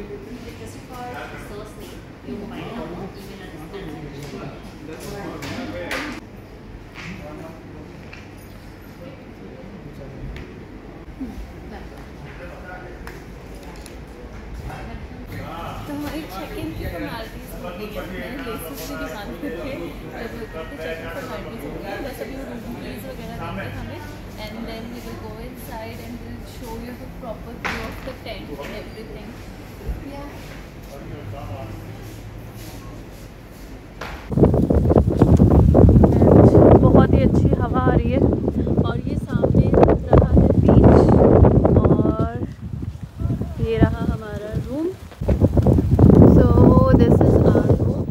तो हमारी check in की फॉर्मेलिटीज़ हो गई है। मैंने लेसेस की दुकान पे थे जब चेक इन फॉर्मेलिटीज़ हो गई, बस अभी वो रूम कीज़ वगैरह देते हमें and then we will go inside and will show you the proper view of the tent and everything. बहुत ही अच्छी हवा आ रही है और ये सामने दिख रहा है बीच और ये रहा हमारा room. So this is our room.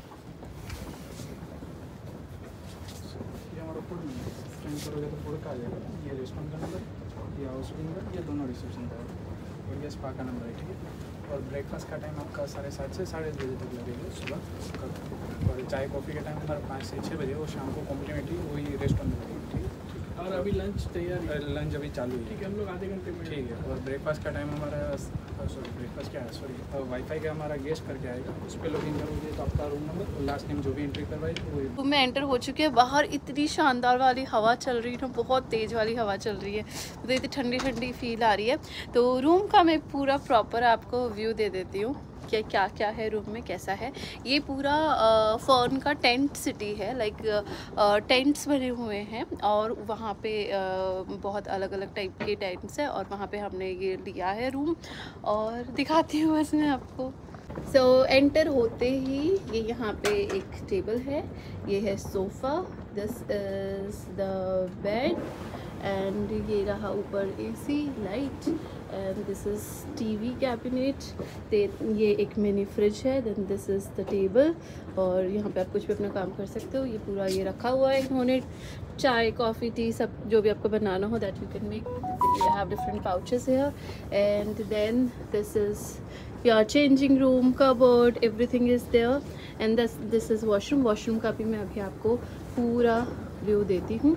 ये हमारा फूड मेन्यू स्कैन करोगे तो फूड का आ जाएगा। ये रेस्टोरेंट का नंबर, ये हाउस नंबर, ये दोनों रिसेप्शन का है और ये स्पा का नंबर है, ठीक है। और ब्रेकफास्ट का टाइम आपका 7:30 से 10:30 बजे तक लगेगा सुबह का। और चाय कॉफ़ी का टाइम हमारा 5 से 6 बजे और शाम को कॉम्प्लीमेंट्री वही रेस्टोरेंट में लगेगी, ठीक है। और अभी लंच तैयार है, लंच अभी चालू है, ठीक है, हम लोग आधे घंटे में। ठीक है। और ब्रेकफास्ट का टाइम हमारा ब्रेकफास्ट क्या है वाईफाई का हमारा गेस्ट करके आएगा, उस पर लॉगिन करोगे तो आपका रूम नंबर और लास्ट नेम जो भी एंट्री करवाई वो रूम में एंटर हो चुके हैं। बाहर इतनी शानदार वाली हवा चल रही है ना, बहुत तेज़ वाली हवा चल रही है, तो इतनी ठंडी ठंडी फील आ रही है। तो रूम का मैं पूरा प्रॉपर आपको व्यू दे देती हूँ कि क्या क्या है रूम में, कैसा है। ये पूरा फर्न का टेंट सिटी है, लाइक टेंट्स बने हुए हैं और वहाँ पे बहुत अलग अलग टाइप के टेंट्स हैं और वहाँ पे हमने ये लिया है रूम और दिखाती हूँ बस मैं आपको। सो एंटर होते ही ये यहाँ पे एक टेबल है, ये है sofa, this is the bed and ये रहा ऊपर AC light and this is TV cabinet. ये एक मिनी फ्रिज है, then this is the table और यहाँ पे आप कुछ भी अपना काम कर सकते हो। ये पूरा ये रखा हुआ है इन्होंने, चाय कॉफ़ी टी सब जो भी आपको बनाना हो that you can make. You have different pouches here and then this is your changing room, cupboard, everything is there and this is washroom. Washroom का भी मैं अभी आपको पूरा व्यू देती हूँ।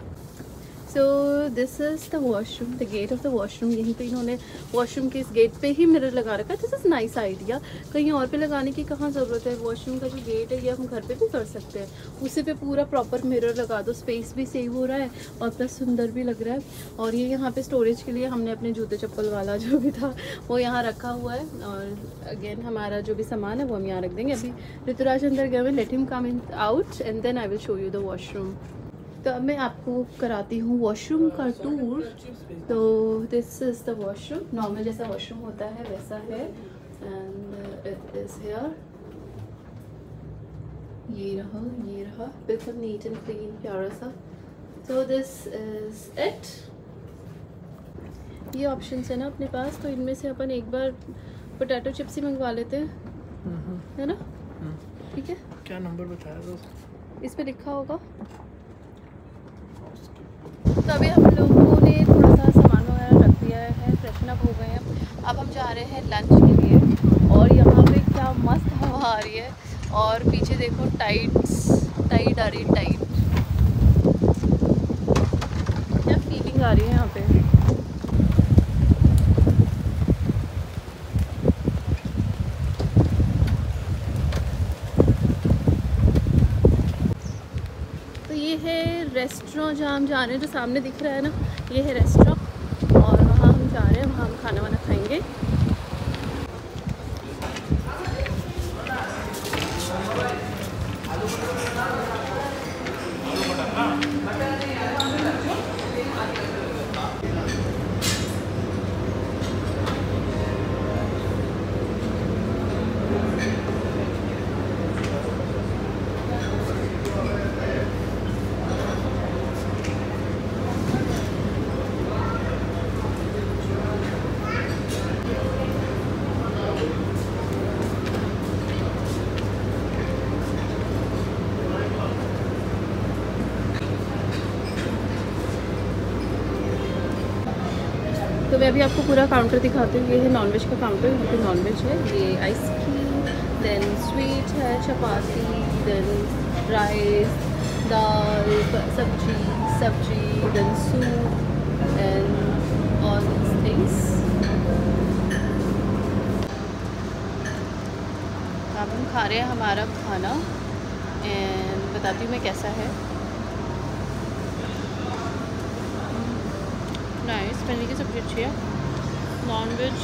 So this is the washroom, the gate of the washroom. यहीं पे इन्होंने वॉशरूम के इस गेट पे ही मिरर लगा रखा है। दिस इज़ नाइस आइडिया, कहीं और पे लगाने की कहाँ ज़रूरत है। वॉशरूम का जो गेट है ये हम घर पे भी कर सकते हैं, उसी पे पूरा प्रॉपर मिरर लगा दो, स्पेस भी सेव हो रहा है और प्लस सुंदर भी लग रहा है। और ये यहाँ पे स्टोरेज के लिए हमने अपने जूते चप्पल वाला जो भी था वो यहाँ रखा हुआ है और अगेन हमारा जो भी सामान है वो हम यहाँ रख देंगे। अभी ऋतुराज अंदर गए हुए, let him come in out and then I will show you the washroom. तो अब मैं आपको कराती हूँ वॉशरूम का टूर। तो this is the washroom, normal जैसा वॉशरूम होता है वैसा है एंड इट इज़ हियर। ये रहा बिल्कुल नीट एंड क्लीन प्यारा सा। तो दिस इज़ इट। ये ऑप्शंस है ना अपने पास, तो इनमें से अपन एक बार पोटैटो चिप्स ही मंगवा लेते हैं, है ना? ठीक है, क्या नंबर बताया था इस पे लिखा होगा। तो अभी हम लोगों ने थोड़ा सा सामान वगैरह रख दिया है, फ्रेशन अप हो गए हैं। अब हम जा रहे हैं लंच के लिए और यहाँ पे क्या मस्त हवा आ रही है और पीछे देखो टाइड आ रही है, टाइड। क्या फीलिंग आ रही है यहाँ पे। ये है रेस्टोरेंट जहाँ हम जा रहे हैं, जो सामने दिख रहा है ना, ये है रेस्टोरेंट और वहाँ हम जा रहे हैं, वहाँ हम खाना वाना खाएंगे। तो मैं अभी आपको पूरा काउंटर दिखाती हूँ। ये है नॉनवेज का काउंटर, यहाँ पे नॉनवेज है। ये आइसक्रीम, देन स्वीट है, chapati, then rice, dal, sabzi, then soup and all these things. अब हम खा रहे हैं हमारा खाना एंड बताती हूँ मैं कैसा है। नाइस, पनीर की सब्ज़ी अच्छी है, नॉन वेज।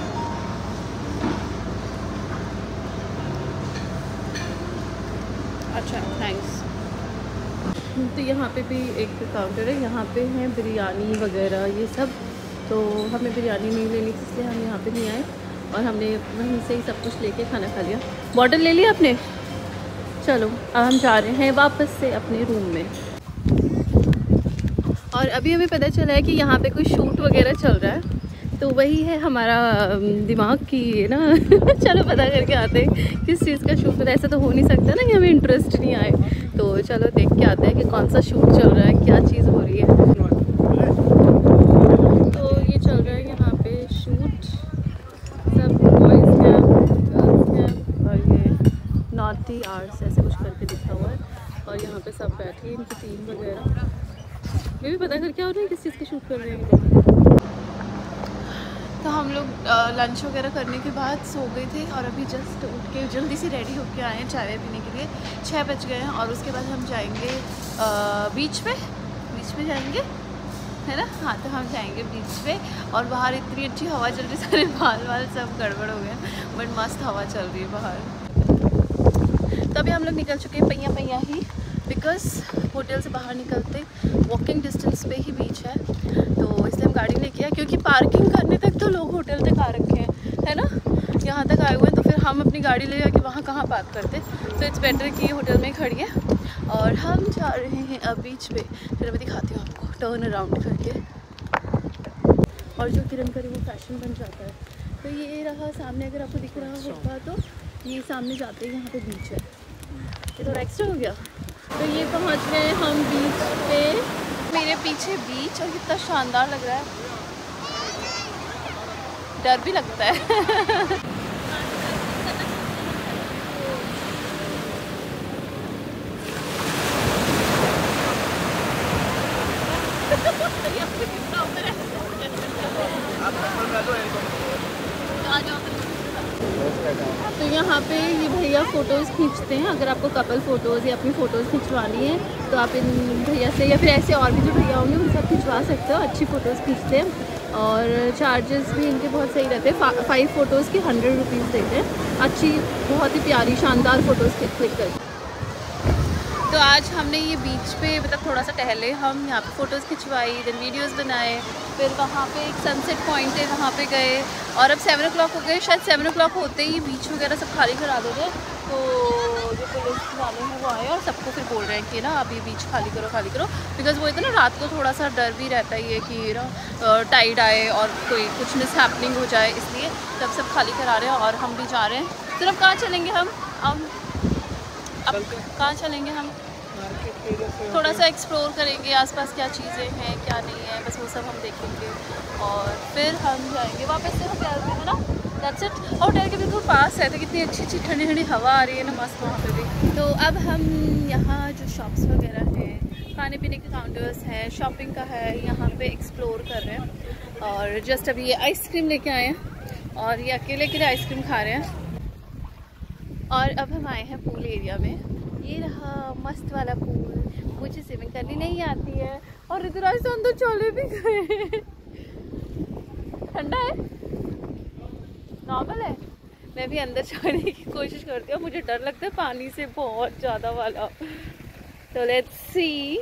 अच्छा, थैंक्स। तो यहाँ पे भी एक काउंटर है, यहाँ पे हैं बिरयानी वगैरह ये सब। तो हमें बिरयानी नहीं लेनी थी इसलिए हम यहाँ पे नहीं आए और हमने वहीं से ही सब कुछ लेके खाना खा लिया। बॉटल ले लिया आपने? चलो अब हम जा रहे हैं वापस से अपने रूम में। और अभी हमें पता चला है कि यहाँ पे कोई शूट वगैरह चल रहा है, तो वही है हमारा दिमाग की ना चलो पता करके आते हैं किस चीज़ का शूट है। ऐसा तो हो नहीं सकता ना कि हमें इंटरेस्ट नहीं आए, तो चलो देख के आते हैं कि कौन सा शूट चल रहा है, क्या चीज़ हो रही है। तो ये चल रहा है यहाँ पे शूट, सब बॉयज़ कैंप, गर्ल्स कैंप और ये नॉटी आर्ट्स ऐसे कुछ करके दिखा हुआ है। और यहाँ पे सब बैठे हैं, इनकी टीम वगैरह। मैं भी पता करके आ रही है किस चीज़ का शूट कर रहे हैं। तो हम लोग लंच वगैरह करने के बाद सो गए थे और अभी जस्ट उठ के जल्दी से रेडी होके आए हैं चाय पीने के लिए। 6 बज गए हैं और उसके बाद हम जाएंगे बीच पे जाएंगे, है ना? हाँ, तो हम जाएंगे बीच पे और बाहर इतनी अच्छी हवा चल रही है, सारे बाल सब गड़बड़ हो गए, बट मस्त हवा चल रही है बाहर। तो अभी हम लोग निकल चुके हैं पैया ही, बिकॉज़ होटल से बाहर निकलते वॉकिंग डिस्टेंस पे ही बीच है, तो इसलिए हम गाड़ी लेके आए क्योंकि पार्किंग करने तक तो लोग होटल तक आ रखे हैं, है ना? यहाँ तक आए हुए हैं, तो फिर हम अपनी गाड़ी ले जाके वहाँ कहाँ पार्क करते। तो इट्स बेटर कि होटल में खड़ी है और हम जा रहे हैं अब बीच पे। फिर मैं दिखाती हूँ आपको टर्न अराउंड करके। और जो किरण करे वो फैशन बन जाता है। तो ये रहा सामने, अगर आपको दिख रहा होगा तो ये सामने जाते ही यहाँ पे बीच है। ये थोड़ा एक्स्ट्रा हो गया। तो ये पहुँच गए हम बीच पे, मेरे पीछे बीच, और कितना शानदार लग रहा है, डर भी लगता है तो यहाँ पे ये भैया फ़ोटोज़ खींचते हैं। अगर आपको कपल फ़ोटोज़ या अपनी फ़ोटोज़ खिंचवानी है तो आप इन भैया से या फिर ऐसे और भी जो भैया होंगे उनसे आप खिंचवा सकते हो। अच्छी फ़ोटोज़ खींचते हैं और चार्जेस भी इनके बहुत सही रहते हैं। 5 फ़ोटोज़ के 100 रुपीज़ देते हैं। अच्छी, बहुत ही प्यारी शानदार फ़ोटोज़ क्लिक कर। तो आज हमने ये बीच पे मतलब थोड़ा सा टहले, हम यहाँ पे फ़ोटोज़ खिंचवाई, देन वीडियोस बनाए, फिर वहाँ पे एक सनसेट पॉइंट है वहाँ पे गए और अब 7 o'clock हो गए। शायद 7 o'clock होते ही बीच वगैरह सब खाली करा देते। तो जो पुलिस वाले हैं वो आए और सबको फिर बोल रहे हैं कि ना अब ये बीच खाली करो, बिकॉज़ वो इतना रात को थोड़ा सा डर भी रहता ही है कि ना टाइड आए और कोई कुछ मिस हैपनिंग हो जाए, इसलिए तब सब खाली करा रहे हैं और हम भी जा रहे हैं। फिर अब कहाँ चलेंगे हम? अब कहाँ चलेंगे हम? थोड़ा सा एक्सप्लोर करेंगे आसपास क्या चीज़ें हैं क्या नहीं है, बस वो सब हम देखेंगे और फिर हम जाएंगे वापस से होटल में, है ना? That's it. होटल के बिल्कुल पास है, तो कितनी अच्छी ठंडी ठंडी हवा आ रही है ना, मस्त वहाँ पे भी। तो अब हम यहाँ जो शॉप्स वगैरह हैं, खाने पीने के काउंटर्स हैं, शॉपिंग का है, यहाँ पे एक्सप्लोर कर रहे हैं। और जस्ट अभी ये आइसक्रीम लेके आए हैं और ये अकेले के लिए आइसक्रीम खा रहे हैं। और अब हम आए हैं पूल एरिया में। ये रहा मस्त वाला पूल। मुझे स्विमिंग करनी नहीं आती है और ऋतुराज तो अंदर चले भी गए। ठंडा है, नॉर्मल है। मैं भी अंदर जाने की कोशिश करती हूँ, मुझे डर लगता है पानी से बहुत ज़्यादा वाला। तो let's see.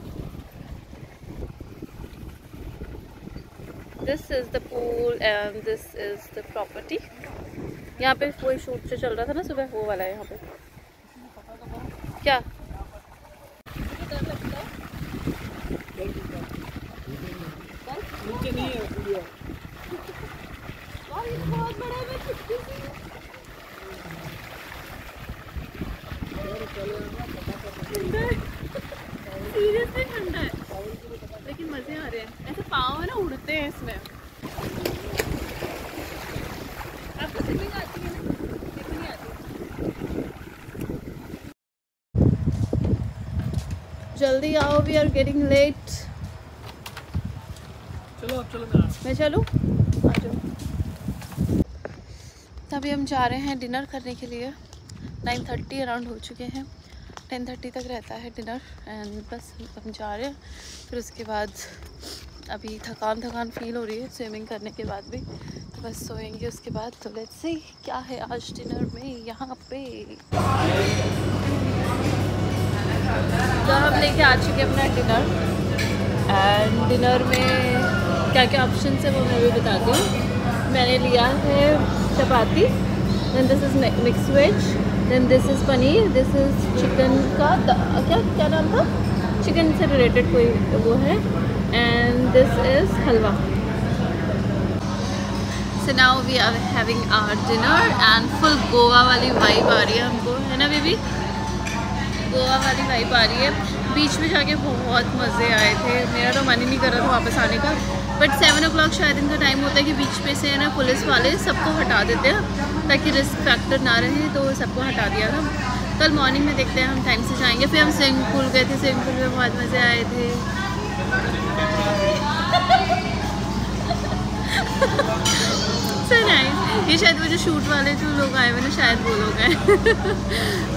This is the pool and this is the property. यहाँ पे कोई शूट जो चल रहा था ना सुबह, वो वाला है यहाँ पे। क्या नीचे नहीं है वीडियो। बहुत बड़ा है, सीरियसली ठंडा है, लेकिन मजे आ रहे हैं। ऐसे पाँव ना उड़ते हैं इसमें। आपको स्विमिंग आती है ना? देखो नहीं आती। जल्दी आओ, वी आर गेटिंग लेट। चलो अब चलो, मैं चलूँ? आ जाओ। तभी हम जा रहे हैं डिनर करने के लिए 9:30 अराउंड हो चुके हैं। 10:30 तक रहता है डिनर एंड बस हम जा रहे हैं। फिर उसके बाद अभी थकान फील हो रही है स्विमिंग करने के बाद भी, तो बस सोएंगे उसके बाद। तो लेट्स सी क्या है आज डिनर में यहाँ पे। तो हम लेके आ चुके अपना डिनर एंड डिनर में क्या क्या ऑप्शन है वो मैं भी बताती हूँ। मैंने लिया है chapati, then this is mix veg, then this is paneer, this is chicken का क्या नाम था, चिकन से रिलेटेड कोई वो है, and this is halwa. So now we are having our dinner and full Goa वाली वाइब आ रही है हमको, है ना बेबी? गोवा वाली वाइब आ रही है। बीच में जाके बहुत मज़े आए थे, मेरा तो मन ही नहीं कर रहा था वापस आने का, बट 7 o'clock शायद इनका टाइम होता है कि बीच पे से है ना पुलिस वाले सबको हटा देते हैं ताकि रिस्क फैक्टर ना रहे, तो सबको हटा दिया था। कल मॉर्निंग में देखते हैं हम टाइम से जाएंगे। फिर हम स्विमिंग पूल गए थे, स्विमिंग पूल में बहुत मज़े आए थे। So nice. ये शायद वो जो शूट वाले जो लोग आए हुए ना, शायद वो लोग हैं।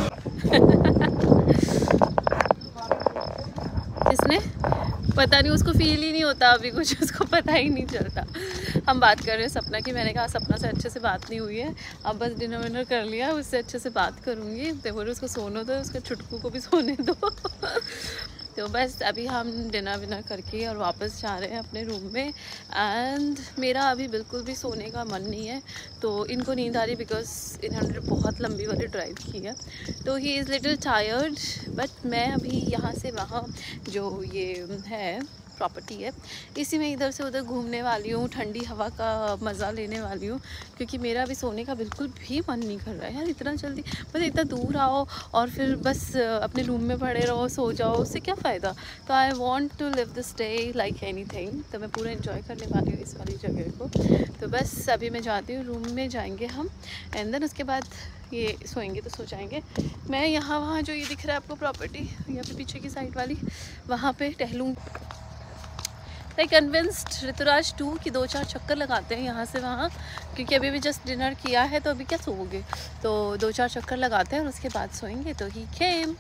किसने? पता नहीं, उसको फील ही नहीं होता अभी कुछ, उसको पता ही नहीं चलता। हम बात कर रहे हैं सपना की, मैंने कहा सपना से अच्छे से बात नहीं हुई है, अब बस डिनर विनर कर लिया, उससे अच्छे से बात करूँगी। तो बोले उसको सोने दो, उसके छुटकू को भी सोने दो। तो बस अभी हम डिनर विनर करके और वापस जा रहे हैं अपने रूम में। एंड मेरा अभी बिल्कुल भी सोने का मन नहीं है, तो इनको नींद आ रही बिकॉज इन्होंने बहुत लंबी वाली ड्राइव की है, तो he is little tired. But मैं अभी यहाँ से वहाँ जो ये है प्रॉपर्टी है, इसी में इधर से उधर घूमने वाली हूँ, ठंडी हवा का मज़ा लेने वाली हूँ, क्योंकि मेरा अभी सोने का बिल्कुल भी मन नहीं कर रहा है यार। इतना जल्दी बस इतना दूर आओ और फिर बस अपने रूम में पड़े रहो, सो जाओ, उससे क्या फ़ायदा। तो I want to live this day like any thing. तो मैं पूरा इन्जॉय करने वाली हूँ इस वाली जगह को। तो बस अभी मैं जाती हूँ, रूम में जाएंगे हम एंड देन उसके बाद ये सोएंगे तो सो जाएंगे। मैं यहाँ वहाँ जो ये दिख रहा है आपको प्रॉपर्टी, यहाँ पे पीछे की साइड वाली, वहाँ पे टहलूँ। आई कन्विंस्ड ऋतुराज 2 कि 2-4 चक्कर लगाते हैं यहाँ से वहाँ, क्योंकि अभी भी जस्ट डिनर किया है, तो अभी क्या सोओगे, तो 2-4 चक्कर लगाते हैं और उसके बाद सोएंगे। तो ही केम।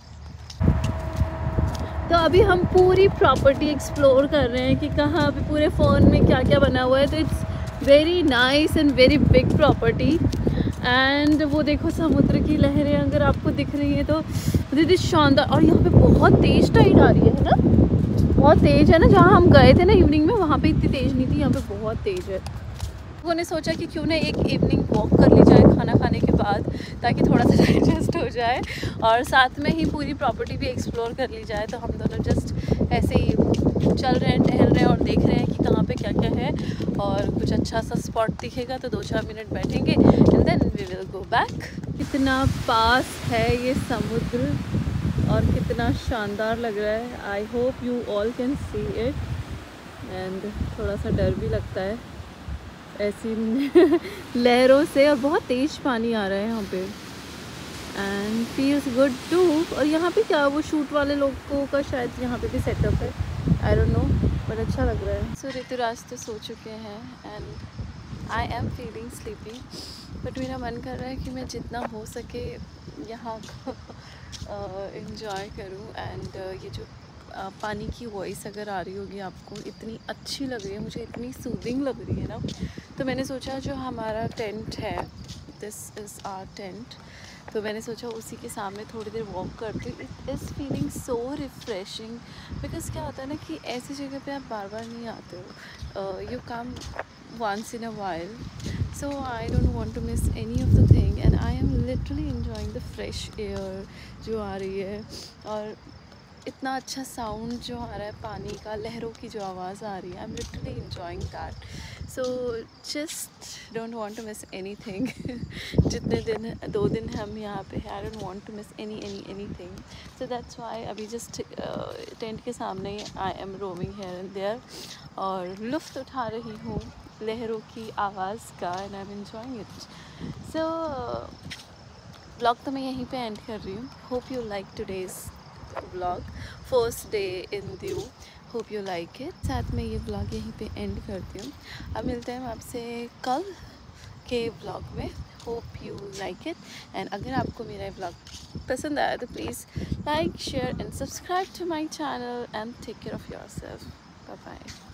तो अभी हम पूरी प्रॉपर्टी एक्सप्लोर कर रहे हैं कि कहाँ पे पूरे फ़ोन में क्या क्या बना हुआ है। तो it's very nice and very big property. And वो देखो समुद्र की लहरें अगर आपको दिख रही है तो दीदी शानदार। और यहाँ पे बहुत तेज़ टाइड आ रही है ना, बहुत तेज़ है ना। जहाँ हम गए थे ना इवनिंग में, वहाँ पे इतनी तेज़ नहीं थी, यहाँ पे बहुत तेज़ है। लोगों ने सोचा कि क्यों ना एक इवनिंग वॉक कर ली जाए खाना खाने के बाद, ताकि थोड़ा सा डाइजेस्ट हो जाए और साथ में ही पूरी प्रॉपर्टी भी एक्सप्लोर कर ली जाए। तो हम दोनों जस्ट ऐसे ही चल रहे हैं, टहल रहे हैं और देख रहे हैं कि कहाँ पे क्या क्या है, और कुछ अच्छा सा स्पॉट दिखेगा तो 2-4 मिनट बैठेंगे and then we will go back. कितना पास है ये समुद्र और कितना शानदार लग रहा है। I hope you all can see it. And थोड़ा सा डर भी लगता है ऐसी लहरों से, और बहुत तेज़ पानी आ रहा है यहाँ पे एंड फील्स गुड टू। और यहाँ पे क्या वो शूट वाले लोगों का शायद यहाँ पे भी सेटअप है, आई डोंट नो, पर अच्छा लग रहा है। सो ऋतुराज तो सो चुके हैं and I am feeling sleepy, but मेरा मन कर रहा है कि मैं जितना हो सके यहाँ को एंजॉय करूँ। एंड ये जो पानी की वॉइस अगर आ रही होगी आपको, इतनी अच्छी लग रही है मुझे, इतनी सूदिंग लग रही है ना। तो मैंने सोचा जो हमारा टेंट है, दिस इज़ आवर टेंट, तो मैंने सोचा उसी के सामने थोड़ी देर वॉक करती हूँ। It is feeling so refreshing, because क्या होता है ना कि ऐसी जगह पे आप बार बार नहीं आते हो, you come once in a while, so I don't want to miss any of the thing and I am literally enjoying the fresh air जो आ रही है, और इतना अच्छा साउंड जो आ रहा है पानी का, लहरों की जो आवाज़ आ रही है, I am literally enjoying that. So just don't want to miss anything. जितने दिन 2 दिन हम यहाँ पे हैं, I don't want to miss anything. So that's why अभी जस्ट टेंट के सामने I am roaming here and there और लुफ्त उठा रही हूँ लहरों की आवाज़ का and I am enjoying it. So blog तो मैं यहीं पे एंड कर रही हूँ। Hope you like today's vlog, first day in Diu, hope you like it. साथ में ये व्लॉग यहीं पे एंड करती हूँ। अब मिलते हैं आपसे कल के ब्लॉग में। Hope you like it, and अगर आपको मेरा ब्लॉग पसंद आया तो please like, share and subscribe to my channel, and take care of yourself. Bye bye.